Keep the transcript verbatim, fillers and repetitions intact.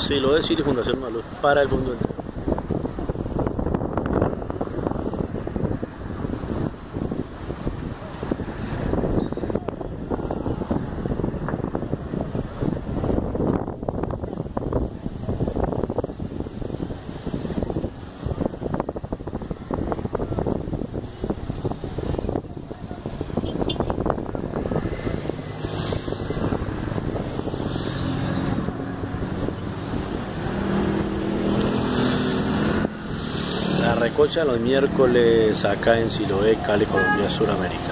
Siloé City Fundación Maluz para el mundo entero. La recocha los miércoles acá en Siloé, Cali, Colombia, Suramérica.